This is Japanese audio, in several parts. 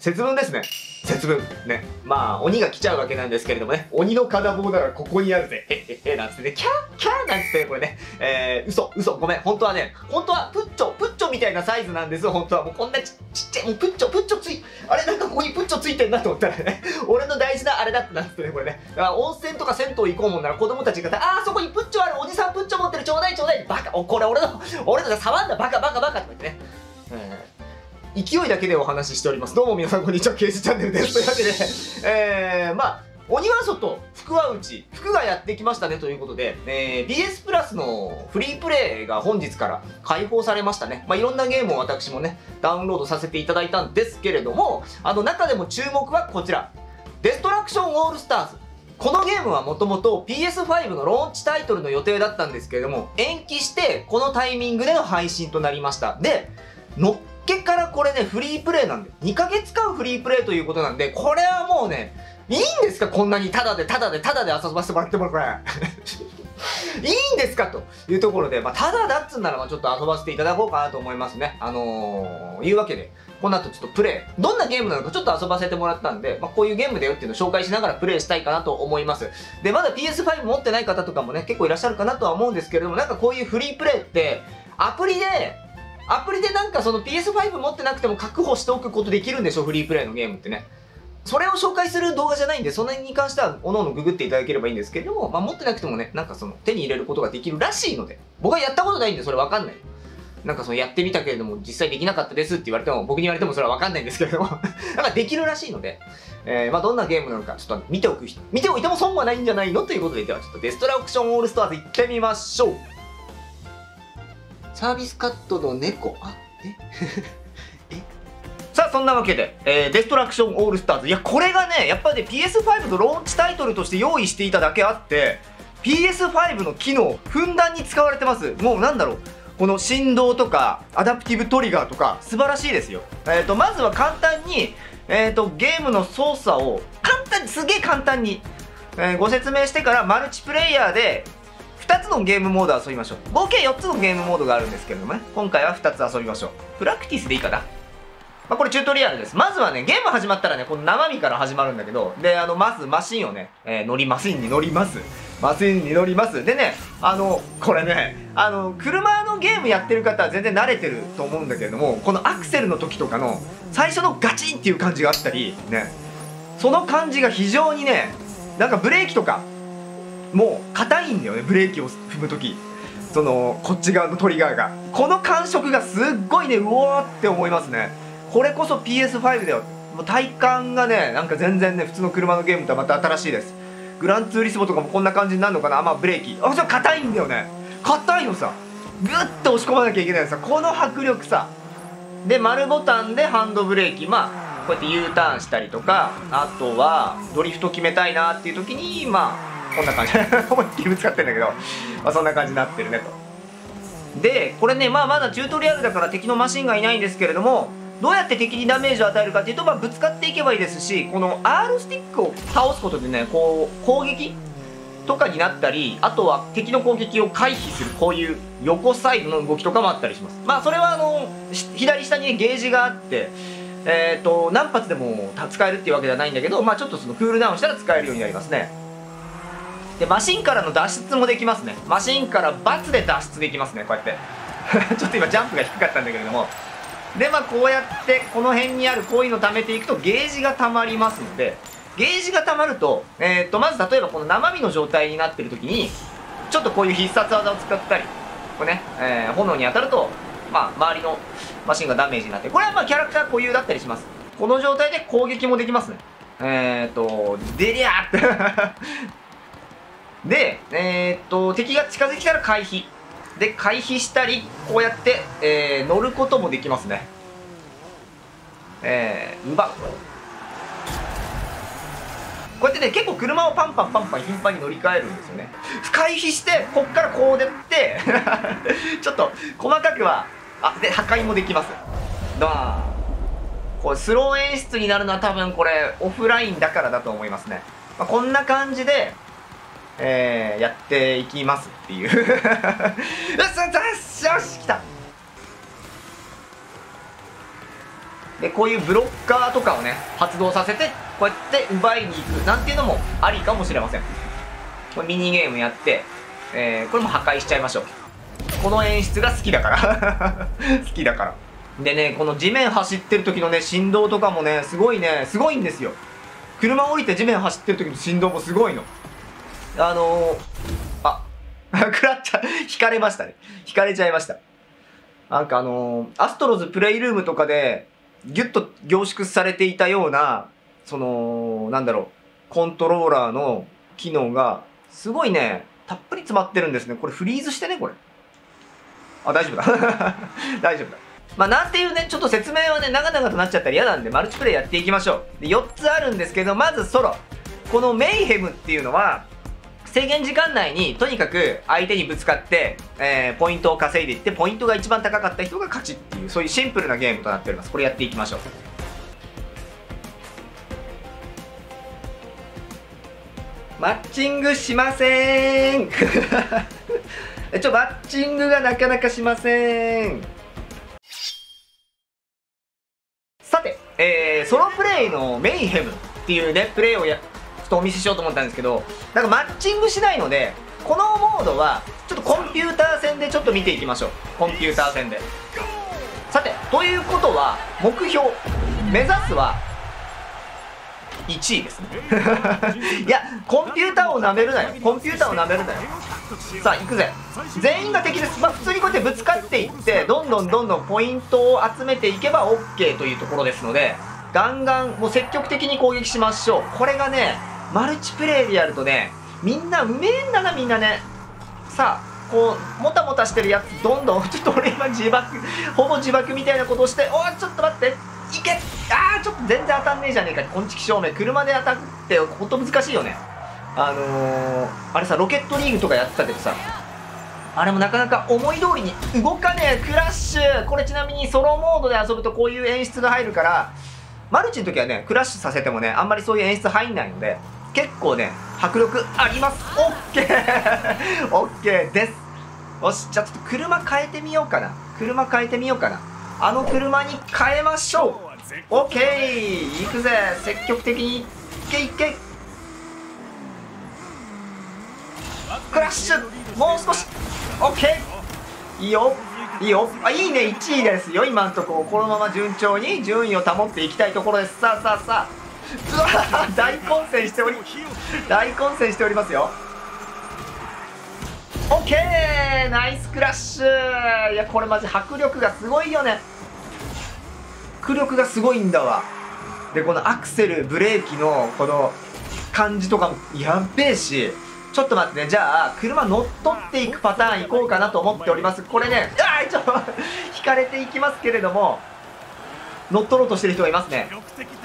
節分ですね。節分。ね。まあ、鬼が来ちゃうわけなんですけれどもね。鬼の金棒ならここにあるぜ。へへへ、なんつってね。キャーキャーなんつってね、これね。嘘、ごめん。本当はね、本当はプッチョみたいなサイズなんですよ、本当は。もうこんなちっちゃい、もうプッチョあれなんかここにプッチョついてんなと思ったらね、俺の大事なあれだってなってね、これね。だから温泉とか銭湯行こうもんなら子供たちが、そこにプッチョある、おじさんプッチョ持ってる、ちょうだい。バカ、これ俺の触んだ、バカとか言ってね。勢いだけでお話ししております。どうも皆さんこんにちは、ケースチャンネルです。というわけで、まあ、鬼は外、福は内、福がやってきましたねということで、BS プラスのフリープレイが本日から開放されましたね。まあ、いろんなゲームを私もね、ダウンロードさせていただいたんですけれども、中でも注目はこちら、デストラクションオールスターズ。このゲームはもともと PS5 のローンチタイトルの予定だったんですけれども、延期してこのタイミングでの配信となりました。で、のっけからこれね、フリープレイなんで、2ヶ月間フリープレイということなんで、これはもうね、いいんですかこんなにタダで遊ばせてもらってもこれ。いいんですかというところで、まあ、タダだっつんならちょっと遊ばせていただこうかなと思いますね。いうわけで、この後ちょっとプレイ、どんなゲームなのかちょっと遊ばせてもらったんで、まあ、こういうゲームだよっていうのを紹介しながらプレイしたいかなと思います。で、まだ PS5 持ってない方とかもね、結構いらっしゃるかなとは思うんですけれども、なんかこういうフリープレイって、アプリでなんかその PS5 持ってなくても確保しておくことできるんでしょ、フリープレイのゲームってね。それを紹介する動画じゃないんで、その辺に関しては各々ググっていただければいいんですけれども、まあ持ってなくてもね、なんかその手に入れることができるらしいので、僕はやったことないんでそれわかんない。なんかそのやってみたけれども実際できなかったですって言われても、僕に言われてもそれはわかんないんですけれども、なんかできるらしいので、まあどんなゲームなのかちょっと見ておいても損はないんじゃないのということで、ではちょっとデストラクションオールスターズ行ってみましょう。サービスカットの猫、さあそんなわけで、デストラクションオールスターズ、いやこれがねやっぱり、ね、PS5 のローンチタイトルとして用意していただけあって PS5 の機能ふんだんに使われてます。もうなんだろう、この振動とかアダプティブトリガーとか素晴らしいですよ。まずは簡単に、ゲームの操作をすげえ簡単に、ご説明してからマルチプレイヤーで2つのゲームモード遊びましょう。合計4つのゲームモードがあるんですけれどもね、今回は2つ遊びましょう。プラクティスでいいかな。まあ、これチュートリアルです。まずはね、ゲーム始まったらね、この生身から始まるんだけど、で、まずマシンをね、マシンに乗ります。でね、これね、車のゲームやってる方は全然慣れてると思うんだけれども、このアクセルの時とかの最初のガチンっていう感じがあったり、ね、その感じが非常にね、なんかブレーキとか、もう硬いんだよね、ブレーキを踏む時。こっち側のトリガーが。この感触がすっごいね、うおーって思いますね。これこそ PS5 だよ。もう体感がね、なんか全然ね、普通の車のゲームとはまた新しいです。グランツーリスモとかもこんな感じになるのかな。まあブレーキ。それ硬いんだよね。硬いのさ。グッと押し込まなきゃいけないのさ。この迫力さ。で、丸ボタンでハンドブレーキ。まあ、こうやって U ターンしたりとか、あとはドリフト決めたいなっていう時に、まあ、こんな感じ。思いっきりぶつかってんだけど、まあそんな感じになってるねと。で、これね、まあまだチュートリアルだから敵のマシンがいないんですけれども、どうやって敵にダメージを与えるかっていうと、まあ、ぶつかっていけばいいですし、この R スティックを倒すことでね、こう攻撃とかになったり、あとは敵の攻撃を回避するこういう横サイドの動きとかもあったりします。まあそれは左下に、ね、ゲージがあって何発でも使えるっていうわけではないんだけど、まあちょっとそのクールダウンしたら使えるようになりますね。でマシンからの脱出もできますね。マシンから×で脱出できますね、こうやってちょっと今ジャンプが低かったんだけれども、でまあこうやってこの辺にあるこういうの貯めていくとゲージが溜まりますので、ゲージが溜まると、まず例えばこの生身の状態になってる時にちょっとこういう必殺技を使ったり、これね、炎に当たると、まあ、周りのマシンがダメージになって、これはまあキャラクター固有だったりします。この状態で攻撃もできますね。でりゃーってで、敵が近づいてきたら回避で、回避したりこうやって、乗ることもできますね。奪う、こうやってね結構車をパンパン頻繁に乗り換えるんですよね。回避してこっからこう出ってちょっと細かくはで破壊もできます。これスロー演出になるのは多分これオフラインだからだと思いますね。まあ、こんな感じでやっていきますっていうよし来た。 でこういうブロッカーとかをね発動させてこうやって奪いに行くなんていうのもありかもしれません。これミニゲームやって、これも破壊しちゃいましょう。この演出が好きだから好きだから。でね、この地面走ってる時のね振動とかもねすごいんですよ。車降りて地面走ってる時の振動もすごいの。食らっちゃ引かれましたね。引かれちゃいました。なんかアストロズプレイルームとかでギュッと凝縮されていたようなそのなんだろうコントローラーの機能がすごいねたっぷり詰まってるんですね。これフリーズしてねこれ。あ、大丈夫だ大丈夫だ。まあなんていうねちょっと説明はね長々となっちゃったら嫌なんでマルチプレイやっていきましょう。で4つあるんですけど、まずソロ。このメイヘムっていうのは制限時間内にとにかく相手にぶつかって、ポイントを稼いでいってポイントが一番高かった人が勝ちっていうそういうシンプルなゲームとなっております。これやっていきましょう。マッチングしませんマッチングがなかなかしません。さて、ソロプレイのメイヘムっていうねプレイをちょっとお見せしようと思ったんですけど、なんかマッチングしないのでこのモードはちょっとコンピューター戦でちょっと見ていきましょう。コンピューター戦で。さてということは目標目指すは1位ですねいやコンピューターをなめるなよ。コンピューターをなめるなよ。さあ行くぜ。全員が敵です。まあ普通にこうやってぶつかっていってどんどんポイントを集めていけば OK というところですので、ガンガンもう積極的に攻撃しましょう。これがねマルチプレイでやるとねみんなうめえんだなみんなね。さあこうもたもたしてるやつどんどんちょっと俺今自爆ほぼ自爆みたいなことをして、おいちょっと待っていけ、ちょっと全然当たんねえじゃねえか。こんちき照明車で当たってほんと難しいよね。あれさロケットリーグとかやってたけどさあれもなかなか思い通りに動かねえ。クラッシュ。これちなみにソロモードで遊ぶとこういう演出が入るからマルチの時はねクラッシュさせてもねあんまりそういう演出入んないので結構ね迫力あります。オッケーオッケーです。よしじゃあちょっと車変えてみようかな。車変えてみようかな。あの車に変えましょう。オッケー行くぜ。積極的にいけいけ。クラッシュもう少し。オッケーいいよいいよ。あいいね1位ですよ今のところ。このまま順調に順位を保っていきたいところです。さあうわ大混戦しておりますよ。オッケーナイスクラッシュ。いやこれマジ迫力がすごいよね。迫力がすごいんだわ。でこのアクセルブレーキのこの感じとかもやっべえし、ちょっと待ってね。じゃあ車乗っ取っていくパターンいこうかなと思っております。これねちょっと引かれていきますけれども乗っ取ろうとしてる人がいますね。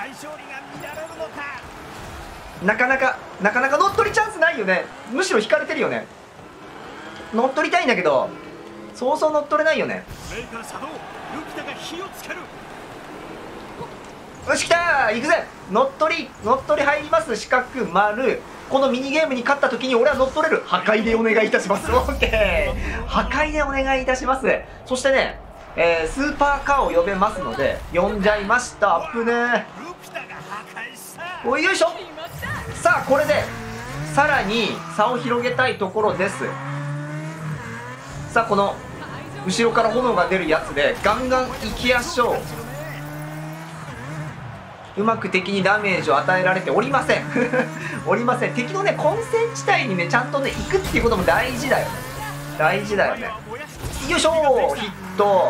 なかなか乗っ取りチャンスないよね。むしろ引かれてるよね。乗っ取りたいんだけどそうそう乗っ取れないよね。よし来たー行くぜ。乗っ取り入ります。四角丸。このミニゲームに勝った時に俺は乗っ取れる。破壊でお願いいたします。オッケー破壊でお願いいたします。そしてね、スーパーカーを呼べますので呼んじゃいました。アップねー。おいよいしょ。さあこれでさらに差を広げたいところです。さあこの後ろから炎が出るやつでガンガン行きやしょう。うまく敵にダメージを与えられておりませんおりません。敵のね混戦地帯にねちゃんとね行くっていうことも大事だよ。大事だよね。よいしょヒット。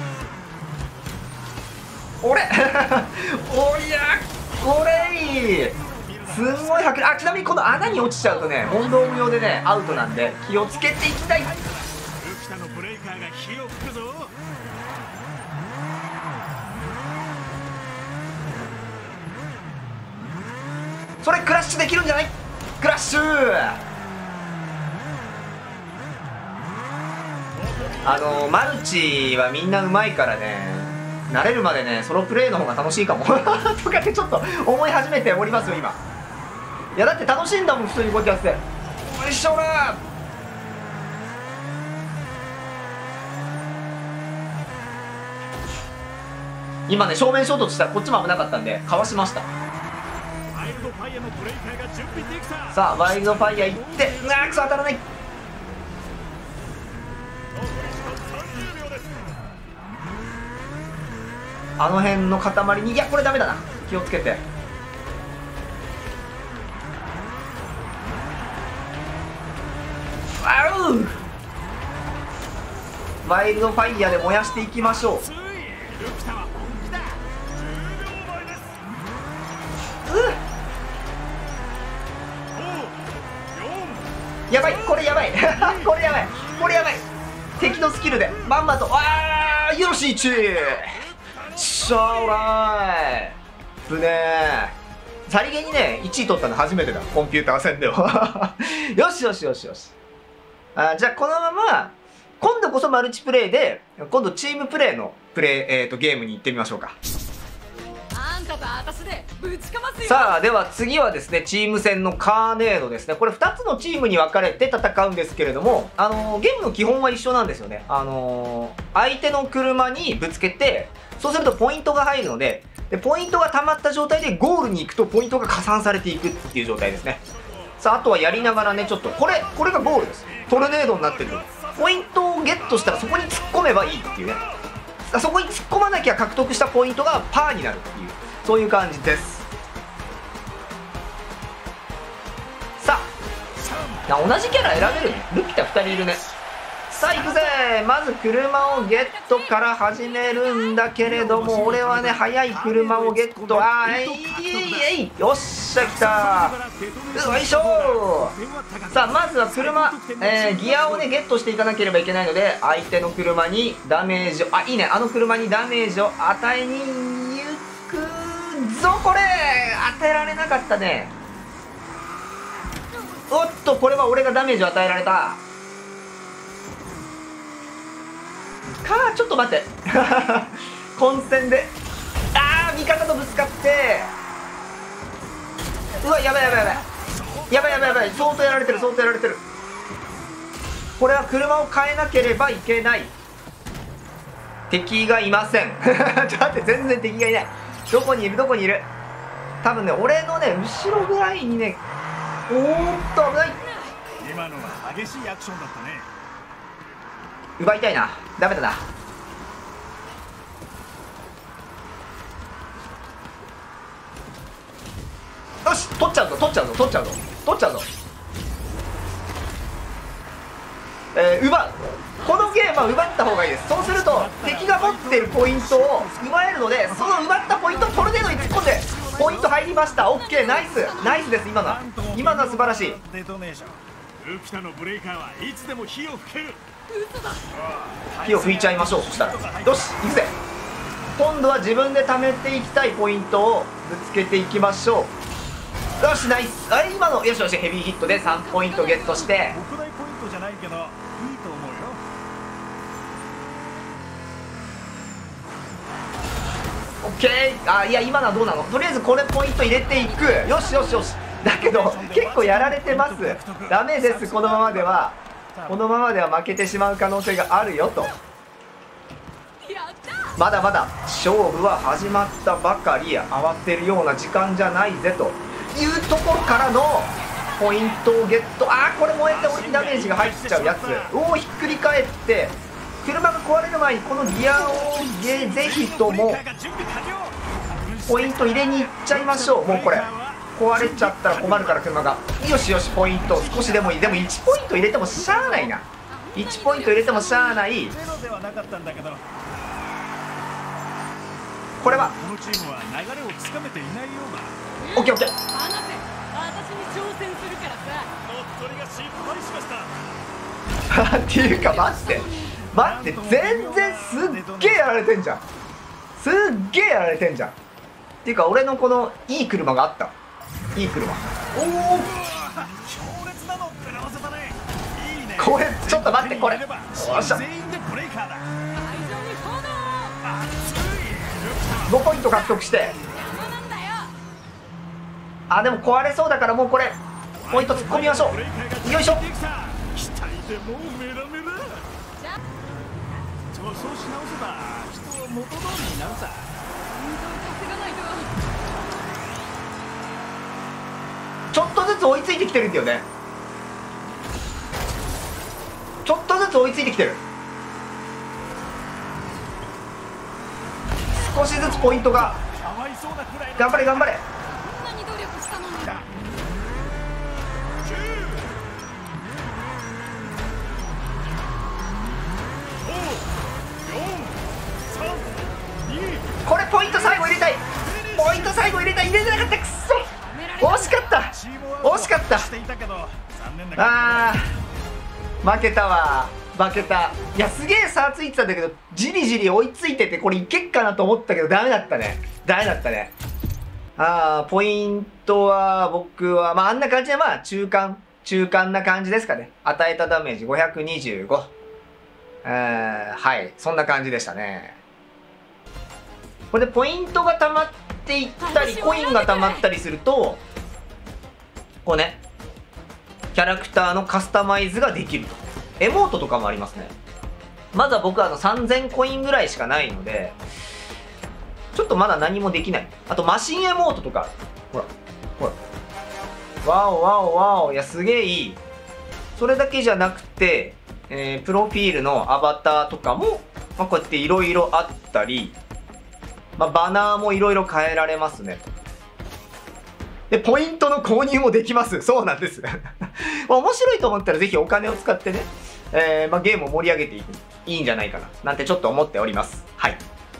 俺おりゃこれすんごい迫力。ちなみにこの穴に落ちちゃうとね問答無用でねアウトなんで気をつけていきたい。それクラッシュできるんじゃない。クラッシュマルチはみんなうまいからね慣れるまでねソロプレイの方が楽しいかもとかってちょっと思い始めておりますよ今。いやだって楽しいんだもん普通にこうやってやって。よいしょー。 今ね正面衝突したらこっちも危なかったんでかわしました。さあワイルドファイヤー行って、うわーくそ当たらない。あの辺の塊に、いやこれダメだな、気をつけて。ワイルドファイヤーで燃やしていきましょう。やばい、これやばいこれやばい、これやばい。敵のスキルでまんまと、あーよし1しょうがいぶねー。さりげにね1位取ったの初めてだ、コンピューター戦ではよしよしよしよし。じゃあこのまま今度こそマルチプレイで、今度チームプレイのゲームに行ってみましょうか。さあでは次はですね、チーム戦のカーネードですね。これ2つのチームに分かれて戦うんですけれども、ゲームの基本は一緒なんですよね。相手の車にぶつけて、そうするとポイントが入るので、ポイントが溜まった状態でゴールに行くとポイントが加算されていくっていう状態ですね。さああとはやりながらね、ちょっとこれがゴールです。トルネードになってる。ポイントをゲットしたらそこに突っ込めばいいっていうね。そこに突っ込まなきゃ獲得したポイントがパーになるっていう、そういう感じです。さあ同じキャラ選べるね。ルピタ2人いるね。さあ行くぜ。まず車をゲットから始めるんだけれども、俺はね速い車をゲット。よっしゃ来た。よいしょ。さあまずは車、ギアをねゲットしていかなければいけないので、相手の車にダメージを、いいね、あの車にダメージを与えに行くぞ。これ当てられなかったね。おっとこれは俺がダメージを与えられたか。ちょっと待って混戦で味方とぶつかって、うわやばいやばいやばいやばいやばいやばい、相当やられてる相当やられてる。これは車を変えなければいけない。敵がいませんちょっと待って、全然敵がいない。どこにいるどこにいる。多分ね俺のね後ろぐらいにね、おーっと危ない。 今のは激しいアクションだったね。 奪いたいな。ダメだな。よし取っちゃうぞ取っちゃうぞ取っちゃうぞ取っちゃうぞ。奪う。このゲームは奪った方がいいです。そうすると敵が持っているポイントを奪えるので、その奪ったポイントをトルネードに突っ込んでポイント入りました。オッケー、ナイスナイスです。今のは素晴らしい。 ルピタのブレイカーはいつでも火を吹ける。 火を吹いちゃいましょう。そしたらよし行くぜ。今度は自分で貯めていきたいポイントをぶつけていきましょう。よしナイス。今のよしよし、ヘビーヒットで3ポイントゲットして、 国内ポイントじゃないけどいいと思うよ。 オッケー。いや今のはどうなの。とりあえずこれポイント入れていく。よしよしよし。だけど結構やられてます。ダメです。このままでは負けてしまう可能性があるよと。まだまだ勝負は始まったばかりや。慌てるような時間じゃないぜというところからのポイントをゲット。これ燃えて俺にダメージが入っちゃうやつをひっくり返って、車が壊れる前にこのギアをぜひともポイント入れに行っちゃいましょう。もうこれ壊れちゃったら困るから車が。よしよし、ポイント少しでもいい。でも1ポイント入れてもしゃあないな。1ポイント入れてもしゃあない。これはこのチームは流れをつかめていないようオだ。 ッケーオッケー。 私に挑戦するからさ。 乗っ取りが失敗しましたっていうか待って全然すっげえやられてんじゃん。すっげえやられてんじゃん。っていうか俺のこのいい車があった。いい車。おお強烈なの食らわせたね。いいね。 これちょっと待って、これよっしゃ全員でブレイカーだ。 5ポイント獲得して、でも壊れそうだからもうこれポイント突っ込みましょう。よいしょ。 期待でもうメラメラ。そうし直せば人は元通りになるさ。 ちょっとずつ追いついてきてるんだよね。ちょっとずつ追いついてきてる。少しずつポイントが。 かわいそうなくらいの頑張れ頑張れ。 こんなに努力したのに。 これポイント最後入れたい。ポイント最後入れたい。入れてなかった。くっそ、惜しかった。惜しかった。あー、負けたわ。負けた。いや、すげえ差ついてたんだけど、じりじり追いついてて、これいけっかなと思ったけどダメだったね。ダメだったね。あー、ポイントは僕はまああんな感じで、まあ中間な感じですかね。与えたダメージ525。はい、そんな感じでしたね。これでポイントが溜まっていったりコインが溜まったりすると、こうね、キャラクターのカスタマイズができると。エモートとかもありますね。まずは僕は3000コインぐらいしかないので、ちょっとまだ何もできない。あとマシンエモートとか、ほらほら、ワオワオワオ、いやすげえいい。それだけじゃなくて、プロフィールのアバターとかも、まあ、こうやっていろいろあったり、まあ、バナーもいろいろ変えられますね。で、ポイントの購入もできます。そうなんです。まあ面白いと思ったらぜひお金を使ってね、まあ、ゲームを盛り上げていく、いいんじゃないかな、なんてちょっと思っております。はい。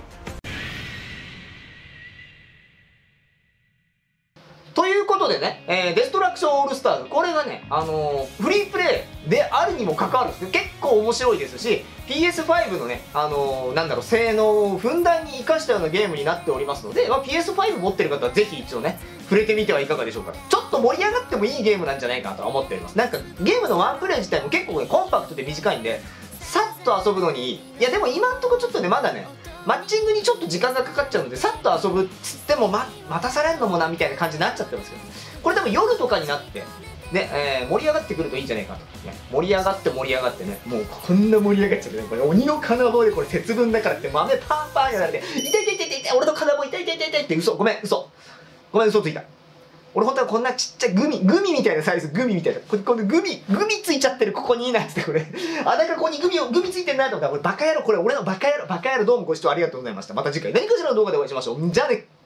ということでね、デストラクションオールスターズ、これがね、フリープレイであるにもかかわらず、結構面白いですし、PS5 のね、なんだろう、性能をふんだんに活かしたようなゲームになっておりますので、まあ、PS5 持ってる方はぜひ一度ね、触れてみてはいかがでしょうか。ちょっと盛り上がってもいいゲームなんじゃないかなとは思っております。なんか、ゲームのワンプレイ自体も結構ね、コンパクトで短いんで、さっと遊ぶのにいい。いや、でも今んとこちょっとね、まだね、マッチングにちょっと時間がかかっちゃうので、さっと遊ぶっつっても、待たされんのもなみたいな感じになっちゃってますけど、これでも夜とかになってね、盛り上がってくるといいんじゃないかと、ね、盛り上がってね、もうこんな盛り上がっちゃってね、これ鬼の金棒で、これ節分だからって豆パンパンやられて、痛い痛い痛い痛い、俺の金棒痛い痛い痛い痛いって、嘘、ごめん嘘ついた。俺本当はこんなちっちゃいグミみたいなサイズ、グミみたいな、このグミついちゃってる、ここにいいなっつって、これあ、だからここにグミついてんなと思ったら、俺バカ野郎、これ俺のバカ野郎、どうもご視聴ありがとうございました。また次回何かしらの動画でお会いしましょう。じゃあね。